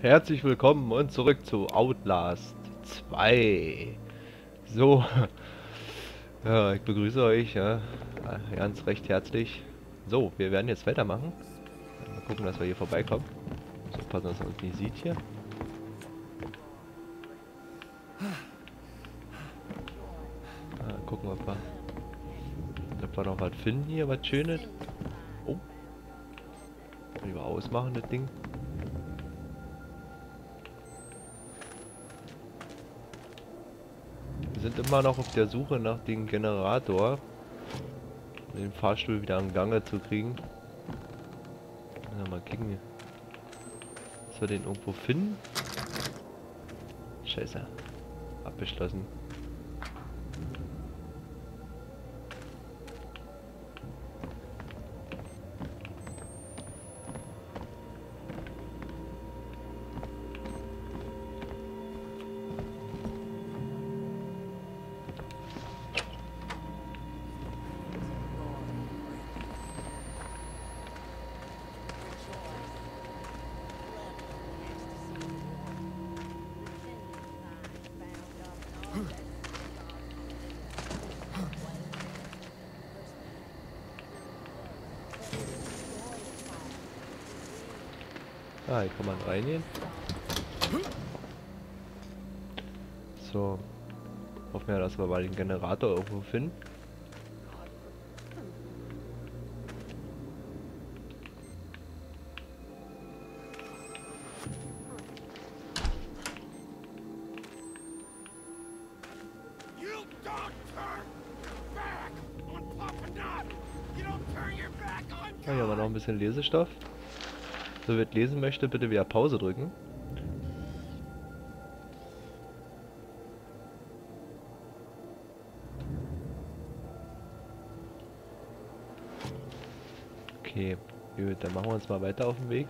Herzlich willkommen und zurück zu Outlast 2. So, ja, ich begrüße euch, ja, ganz recht herzlich. So, wir werden jetzt weitermachen. Mal gucken, dass wir hier vorbeikommen. So, passen, dass man uns nicht sieht hier. Gucken, ob wir noch was finden hier, was Schönes. Oh, lieber ausmachen, das Ding. Wir sind immer noch auf der Suche nach dem Generator, um den Fahrstuhl wieder an Gange zu kriegen. Mal gucken, dass wir den irgendwo finden. Scheiße, abgeschlossen. Ah, hier kann man reingehen. So. Hoffen wir, dass wir mal den Generator irgendwo finden. Ah, hier haben wir noch ein bisschen Lesestoff. So, wer lesen möchte, bitte wieder Pause drücken. Okay, gut, dann machen wir uns mal weiter auf den Weg.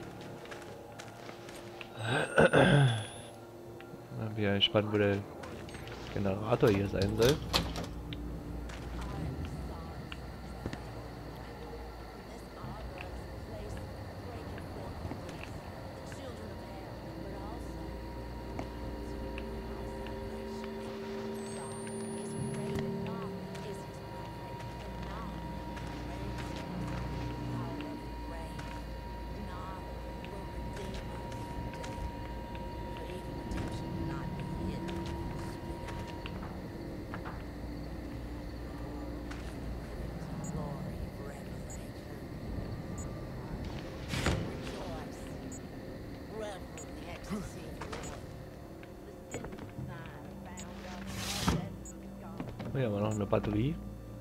Bin ja gespannt, wo der Generator hier sein soll. Oh, hier haben wir noch eine Batterie.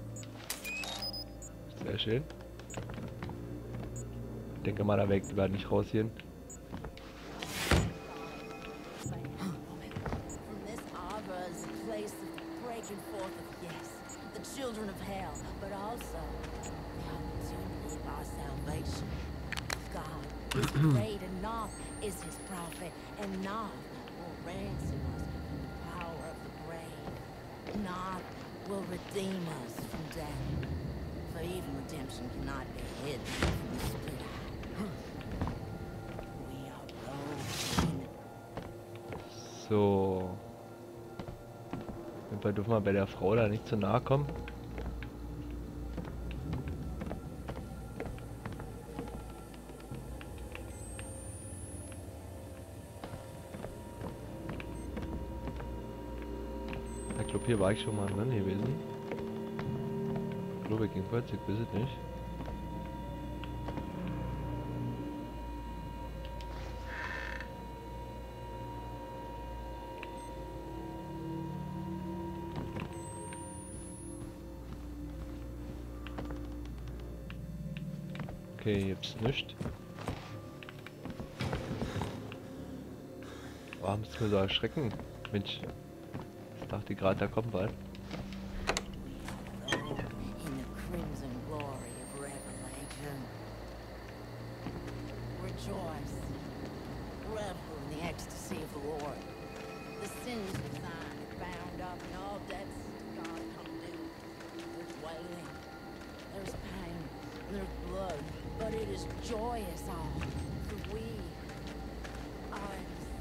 Sehr schön. Ich denke mal, da weg, die werden nicht rausgehen. Not will redeem us from death, for even redemption cannot be hidden from the spirit. We are robed. So. Wir dürfen mal bei der Frau da nicht zu nahe kommen. Ich glaube, hier war ich schon mal drin gewesen. Ich glaube, jedenfalls, ich weiß es nicht. Okay, hier gibt's nichts. Warum ist mir so erschrecken? Mensch. Ich dachte gerade, da kommt was. In the crimson glory of revelation. Rejoice. Revel in the ecstasy of the Lord. The sins designed are bound up and all debts God come due. There's wailing. There's pain. There's blood. But it is joyous all. For we are in the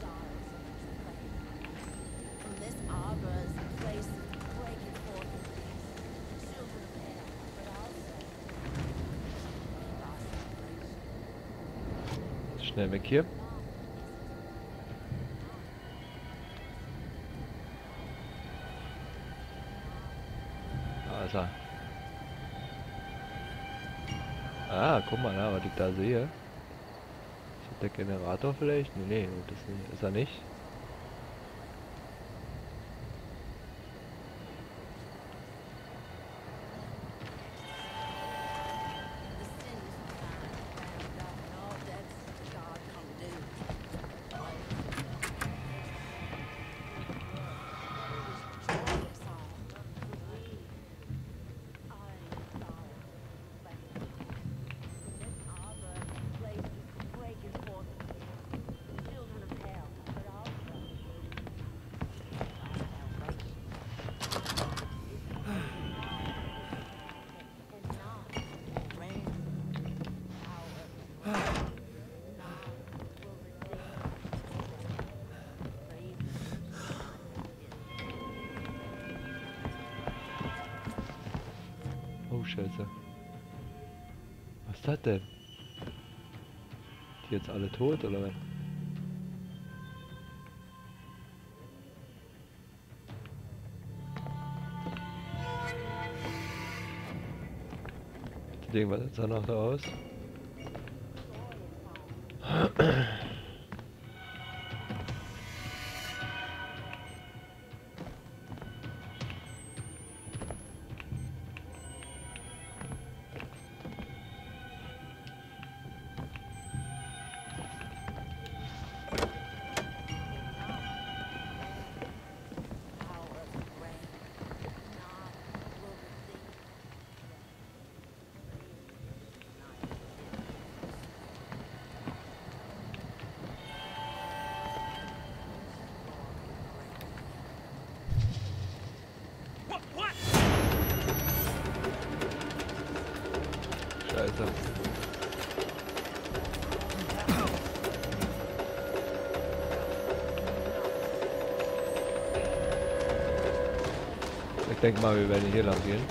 place breaking forth in peace. Children of hell, but also Schnell weg hier. Da ist er. Ah, guck mal da, was ich da sehe. Ist das der Generator vielleicht? Nee, das ist er nicht. Oh, Scheiße. Was ist das denn? Die jetzt alle tot, oder was? Das Ding, was sieht da noch da aus? Scheiße. Ich denke mal, wir werden hier lang gehen.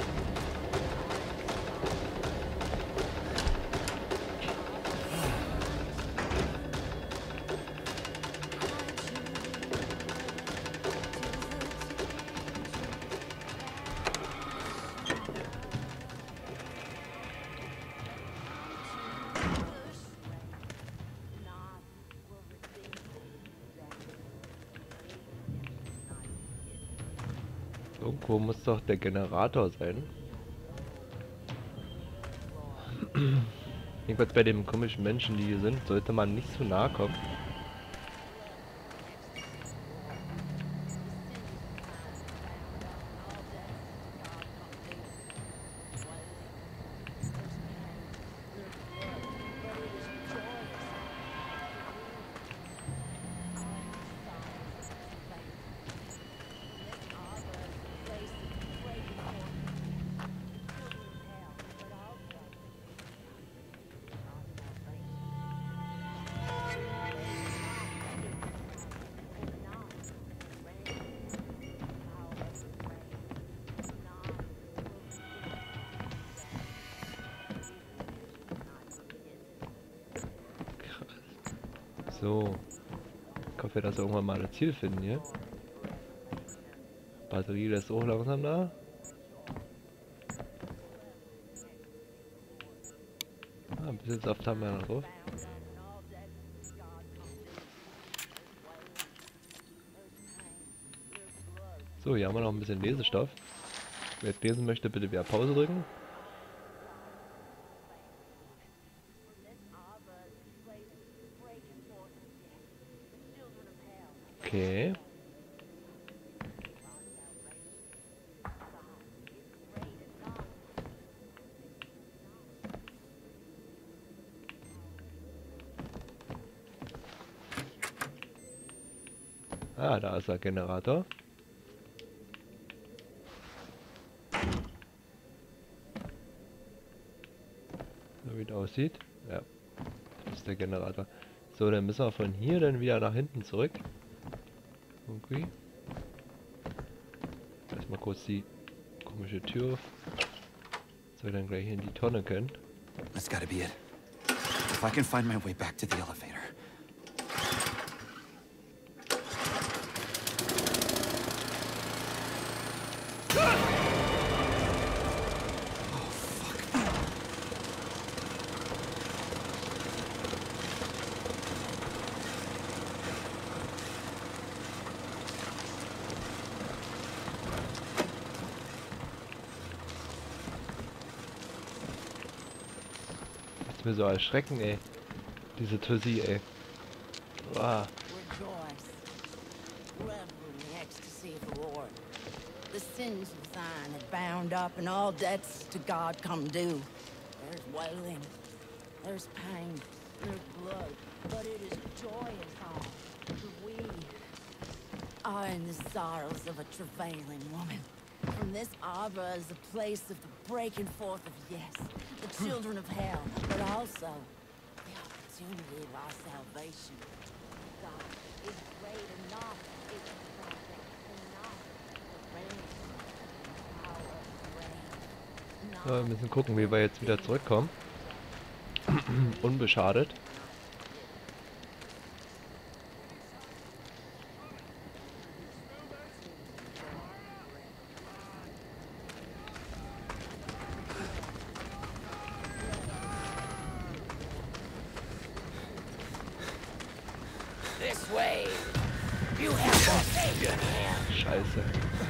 Irgendwo muss doch der Generator sein. Jedenfalls bei den komischen Menschen, die hier sind, sollte man nicht zu nahe kommen. So. Ich hoffe, dass wir irgendwann mal ein Ziel finden hier. Batterie lässt auch langsam da. Ah, ein bisschen Saft haben wir noch drauf. So, hier haben wir noch ein bisschen Lesestoff. Wer jetzt lesen möchte, bitte wieder Pause drücken. Okay. Ah, da ist der Generator. So wie es aussieht. Ja, das ist der Generator. So, dann müssen wir von hier dann wieder nach hinten zurück. Okay. Mal kurz die komische Tür auf. Dass wir dann gleich in die Tonne können. That's gotta be it. If I can find my way back to the elevator. Lass mir so erschrecken, ey. Diese Tussi, ey. Wow. Rejoice. Revel in the ecstasy of the Lord. The sins of thine are bound up, and all debts to God come due. There's wailing, there's pain, there's blood, but it is joyous all. For we are in the sorrows of a travailing woman. From this arbor is a place of the breaking forth of yes, the children of hell, but also the opportunity of our salvation. God is great enough, is perfect enough, the reign, the power of the reign. So, wir müssen gucken, wie wir jetzt wieder zurückkommen. Unbeschadet. This way. You have more faith in him. Scheiße.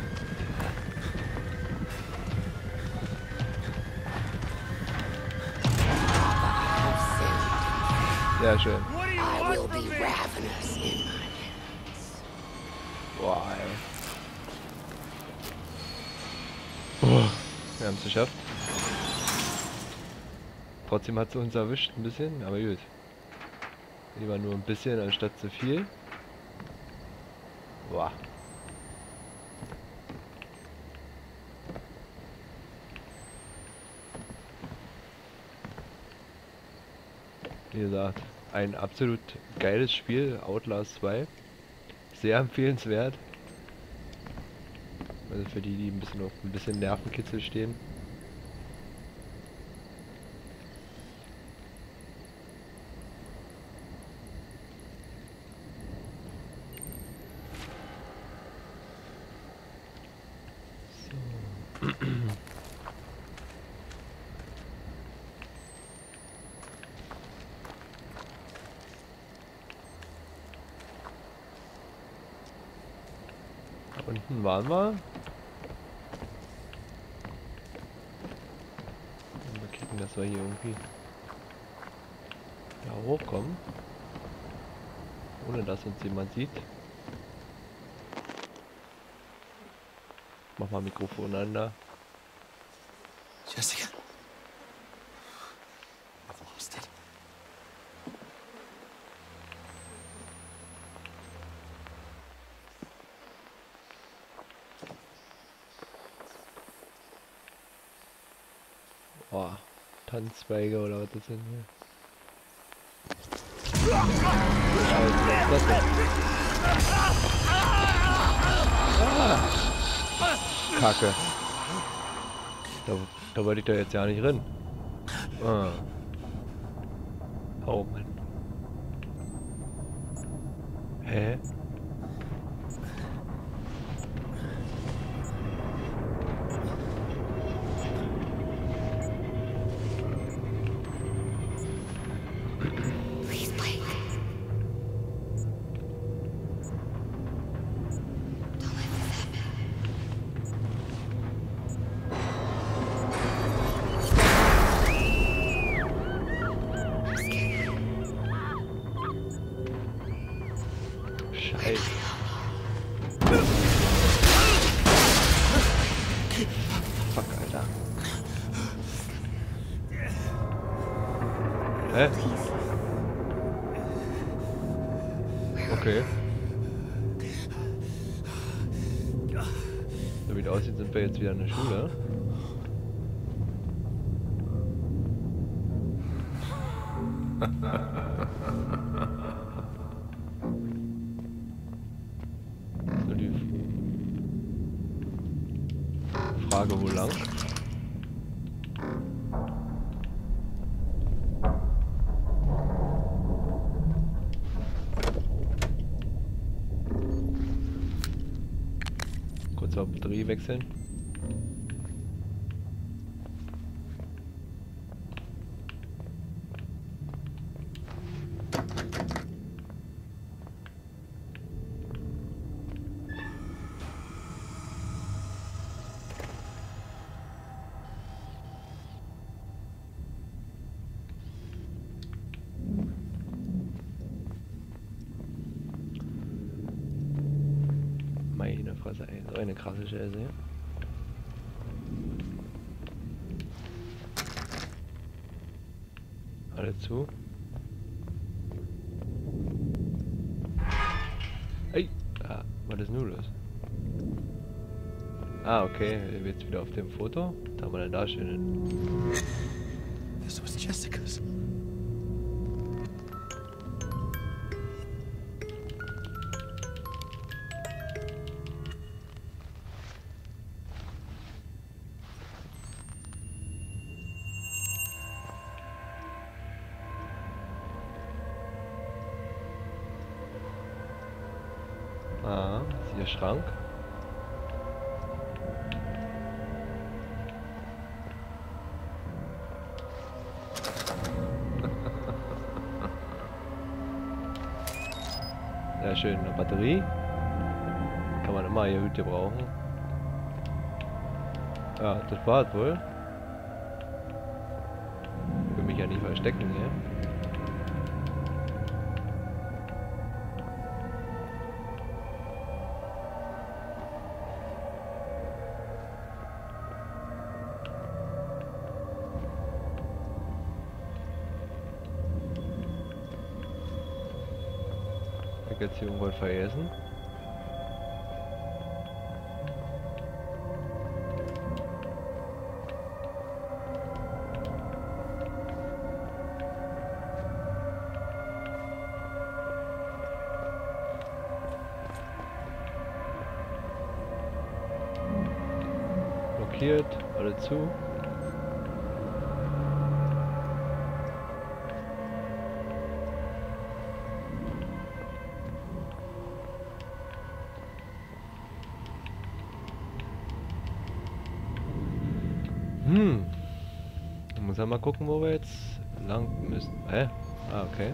Sehr schön. I will be ravenous in my hands. Boah, ey. Oh, wir haben es geschafft. Trotzdem hat sie uns erwischt ein bisschen, aber gut. Lieber nur ein bisschen anstatt zu viel. Boah. Wie gesagt, ein absolut geiles Spiel, Outlast 2. Sehr empfehlenswert. Also für die, die ein bisschen auf ein bisschen Nervenkitzel stehen. Da unten waren wir. Mal gucken, dass wir hier irgendwie ja, hochkommen. Ohne dass uns jemand sieht. Mach mal Mikrofon an da. Jessica. I've lost it. Oh, Tannenzweige oder was das sind hier? Scheiße, was ist das denn? Kacke. Da wollte ich da jetzt ja nicht rein. Ah. Oh Mann. Hä? Please, Blake. Don't let this happen. I'm scared. Scheiße. Fuck, Alter. Hä? Okay. So wie es aussieht, sind wir jetzt wieder in der Schule. So die Frage, wo lang? Kurz auf Batterie wechseln. Meine Fresse, ey, so eine krasse Scheiße. Alle zu. Ey! Ah, was ist nun los? Ah, okay, jetzt wieder auf dem Foto. Da haben wir denn da schön. This was Jessica's. Ah, ist hier Schrank. Sehr schön, eine Batterie. Kann man immer hier Hüte brauchen. Ja, das war's wohl. Ich will mich ja nicht verstecken hier. Jetzt hier irgendwas vergessen. Blockiert, alle zu. Ich muss ja mal gucken, wo wir jetzt lang müssen. Hä? Ah, okay.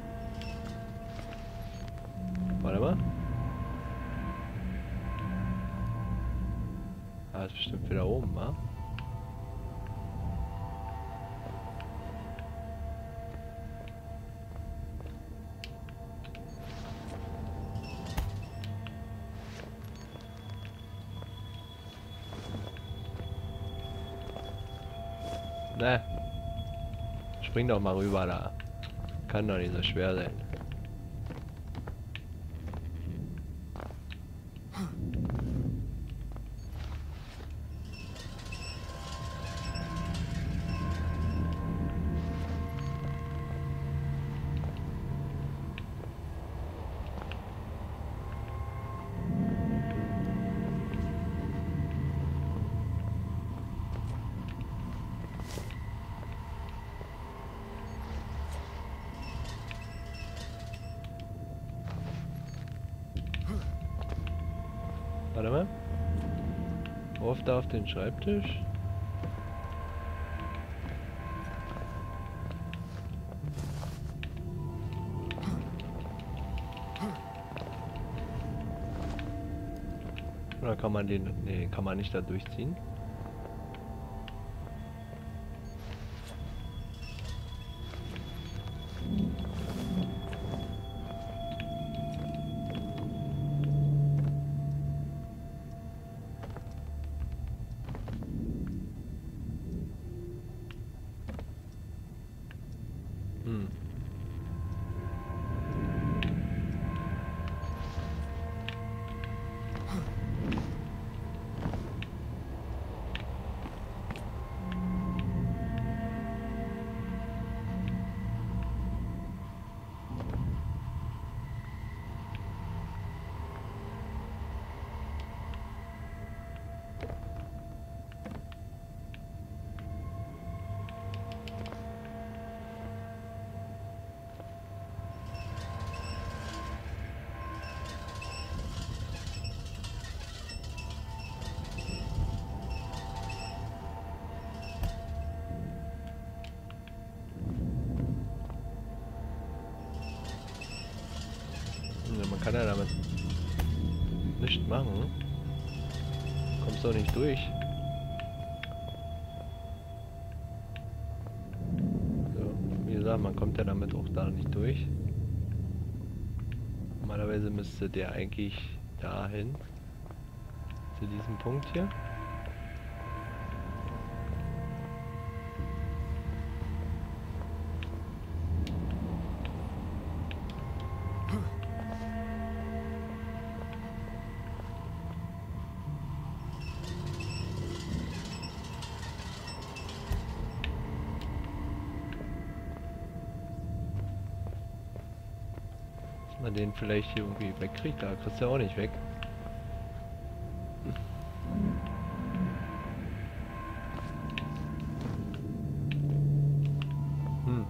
Warte mal. Ah, ist bestimmt wieder oben, wa? Ne. Spring doch mal rüber da. Kann doch nicht so schwer sein. Warte mal. Auf da auf den Schreibtisch. Oder kann man den... Nee, kann man nicht da durchziehen. kann er damit nichts machen. Kommst doch nicht durch. So, wie gesagt, man kommt ja damit auch da nicht durch. Normalerweise müsste der eigentlich dahin. Zu diesem Punkt hier. Dass man den vielleicht hier irgendwie wegkriegt, da kriegst du ja auch nicht weg. Hm.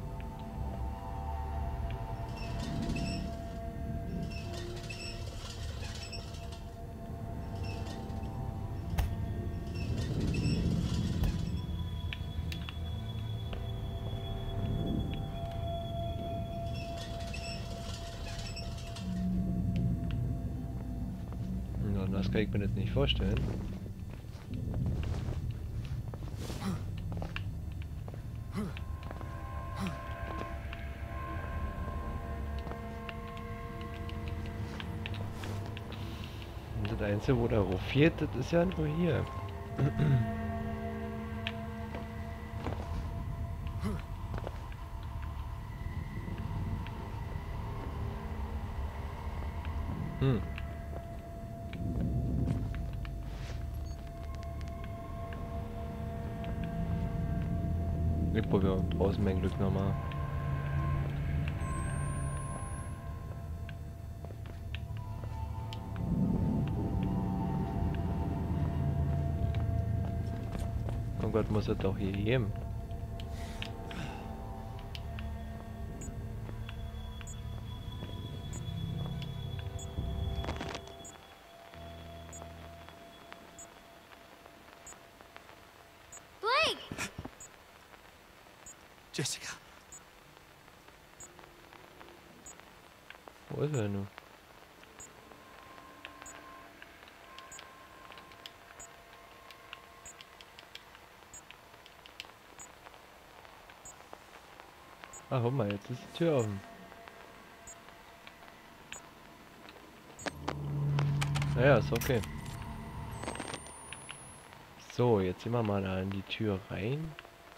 Ja, das kann ich mir jetzt nicht vorstellen. Und das Einzige, wo der Ruf fehlt, das ist ja nur hier. Hm. Ich probiere draußen mein Glück nochmal. Oh Gott, muss es doch hier geben. Blake! Jessica. Wo ist er nun? Ach, guck mal, jetzt ist die Tür offen. Naja, ist okay. So, jetzt gehen wir mal da in die Tür rein.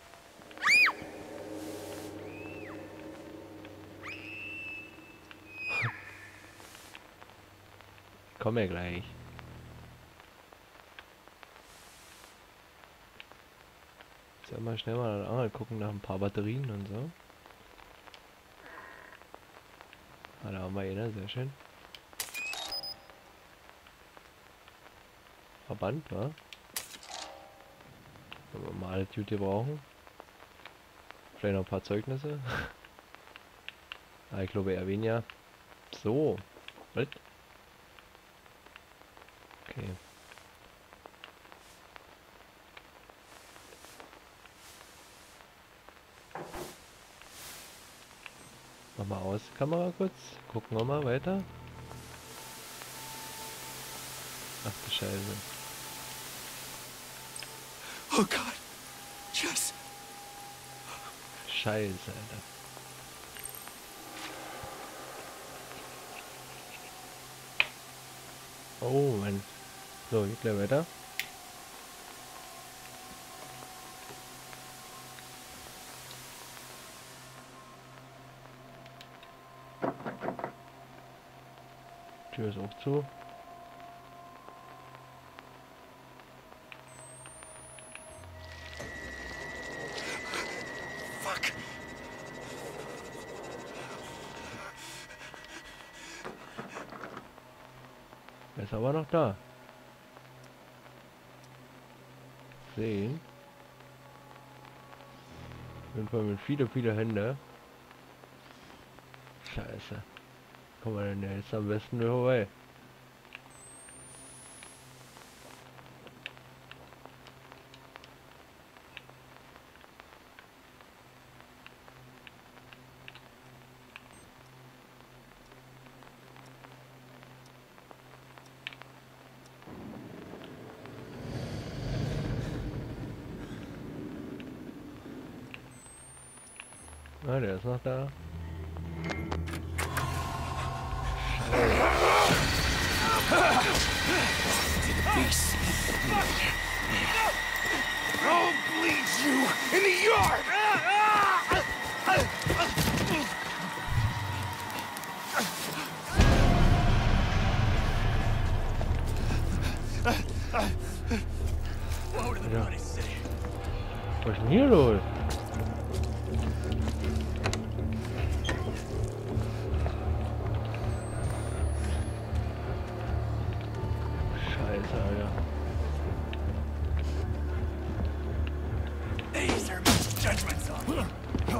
Komm ja gleich. Jetzt mal schnell mal gucken nach ein paar Batterien und so. Ah, da haben wir eine, sehr schön. Verband, wa? Wenn wir mal alles gut hier brauchen. Vielleicht noch ein paar Zeugnisse. Ah, ich glaube eher weniger. So. Was? Okay. Mach mal aus, Kamera kurz. Gucken wir mal weiter. Ach du Scheiße. Oh God. Jess. Scheiße, Alter. Oh Mann. So, geht gleich weiter. Tür ist auch zu. Fuck. Er ist aber noch da. Sehen. Auf jeden Fall mit viele Hände. Scheiße. Kommen wir denn jetzt am besten wieder vorbei? Ah, der ist noch da. I'll bleed you in the yard! Woe to the Ja. bloody city. Was ist denn hier los? Scheiße, Alter. These are my judgments on you.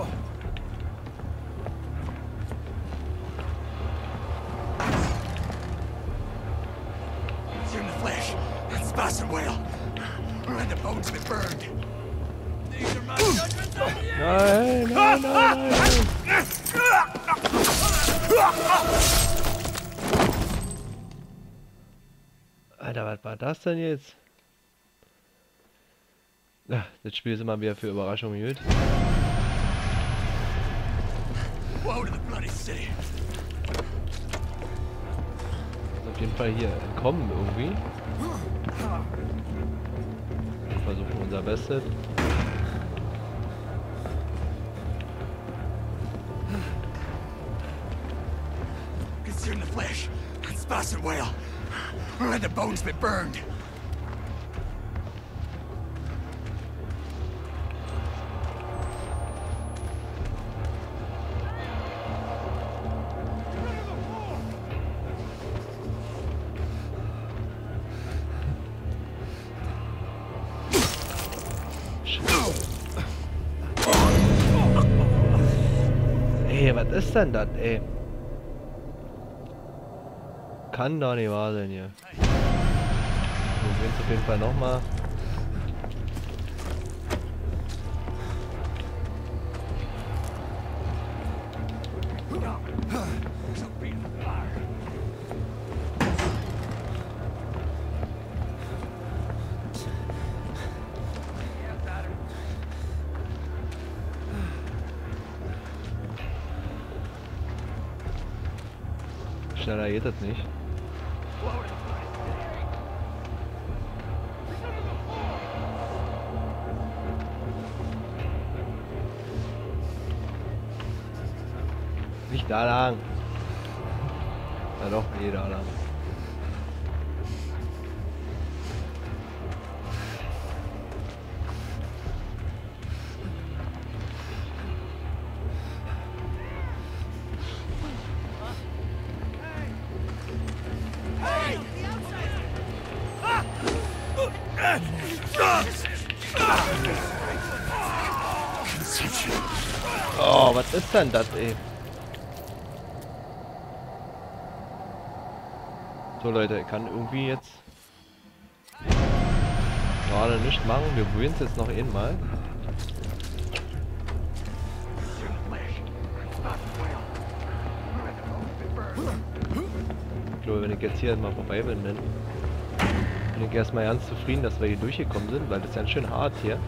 Consume the flesh and spouse and whale. And the bones be burned. These are my judgments on you. Nein, nein, nein, nein. Alter, was war das denn jetzt? Ja, das Spiel ist immer wieder für Überraschungen gut. Woe to the bloody city. Auf jeden Fall hier entkommen irgendwie. Wir versuchen unser Bestes. Consume the flesh and spouse and whale. And the bones be burned. Ey, was ist denn das, ey? Kann doch nicht wahr sein hier. Wir sehen es auf jeden Fall nochmal. Schneller geht das nicht. Nicht da lang. Ja doch, nee, da lang. Oh, was ist denn das, ey? So Leute, ich kann irgendwie jetzt gerade nichts machen. Wir probieren es jetzt noch einmal. Ich glaube, wenn ich jetzt hier mal vorbei bin, dann bin ich erstmal ganz zufrieden, dass wir hier durchgekommen sind, weil das ist ganz schön hart hier.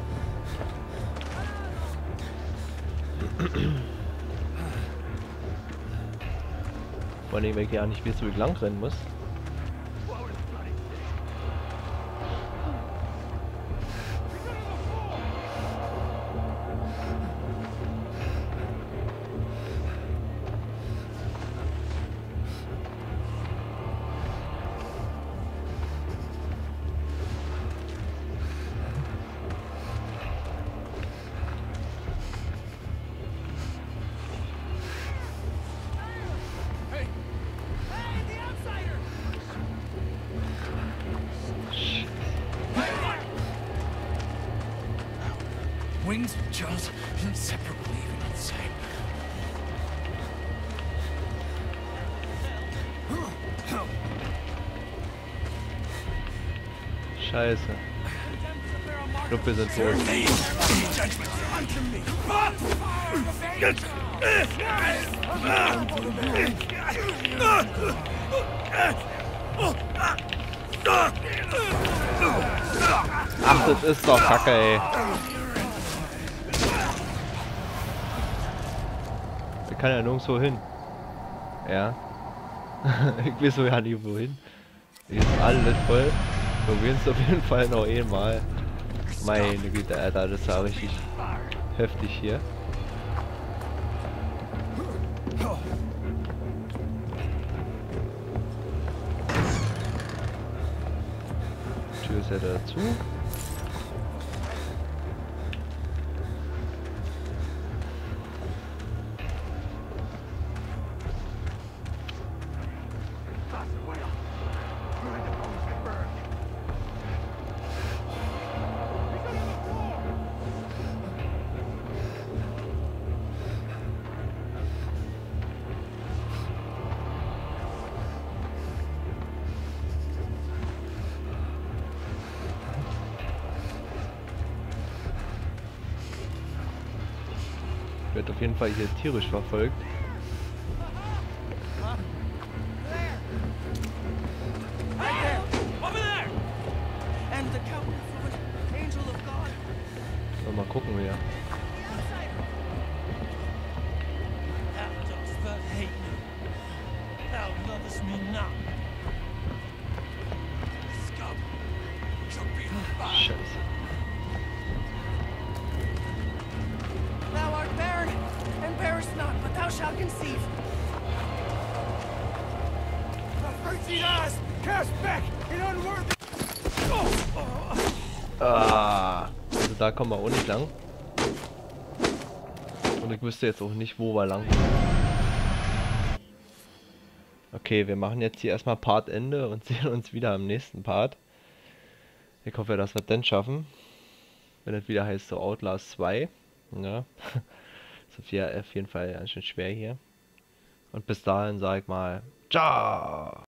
Vor allem, weil ich ja nicht weiß, wo ich lang rennen muss. Wings, Charles, inseparably even inside. Scheiße. Ich glaube, wir sind tot. Ach, das ist doch Kacke, ey. kann ja nirgendwo hin. Ja. Ich weiß so ja nicht wohin. Hier ist alles voll. Probieren es auf jeden Fall noch einmal. Meine Güte, Alter, das war richtig heftig hier. Tür ist ja dazu. Wird auf jeden Fall hier tierisch verfolgt. So, mal gucken wir. Scheiße. Thou art barren, and bearest not, but thou shalt conceive. Thirteen eyes cast back in unworthy. Ah, also da kommen wir auch nicht lang. Und ich wüsste jetzt auch nicht, wo wir lang. Okay, wir machen jetzt hier erstmal Partende und sehen uns wieder am nächsten Part. Ich hoffe, dass wir das dann schaffen. Wenn das wieder heißt so Outlast 2. Ja. Ist auf jeden Fall ganz schön schwer hier. Und bis dahin sag ich mal, ciao!